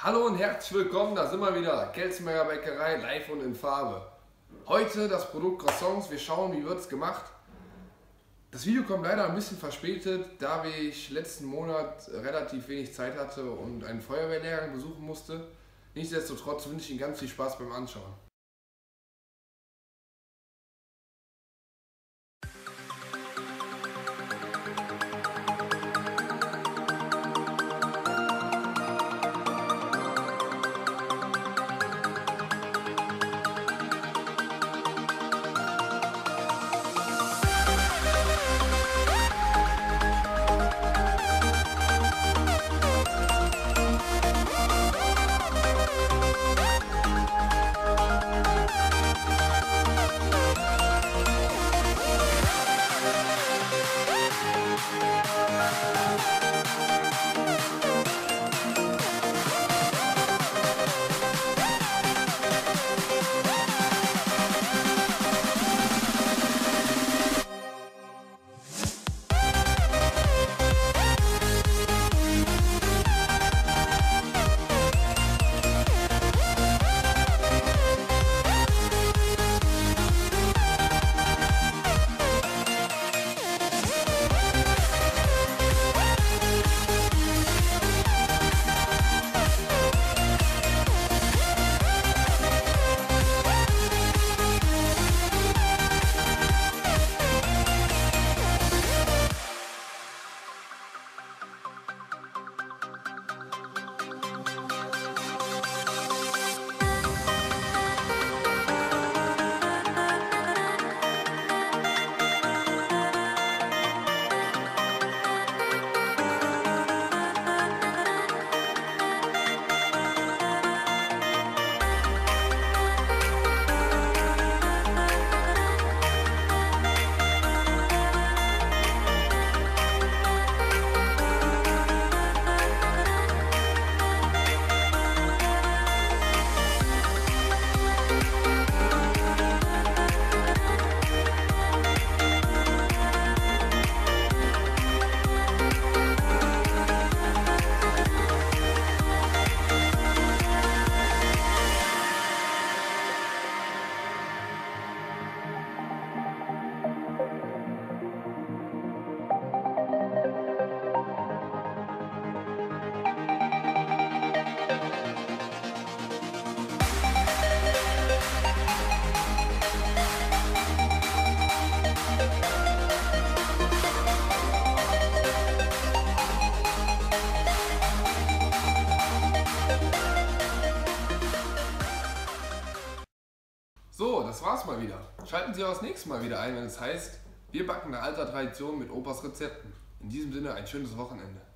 Hallo und herzlich willkommen, da sind wir wieder. Kelsenberger Bäckerei, live und in Farbe. Heute das Produkt Croissants, wir schauen, wie wird es gemacht. Das Video kommt leider ein bisschen verspätet, da ich letzten Monat relativ wenig Zeit hatte und einen Feuerwehrlehrgang besuchen musste. Nichtsdestotrotz wünsche ich Ihnen ganz viel Spaß beim Anschauen. So, das war's mal wieder. Schalten Sie auch das nächste Mal wieder ein, wenn es heißt, wir backen nach alter Tradition mit Opas Rezepten. In diesem Sinne ein schönes Wochenende.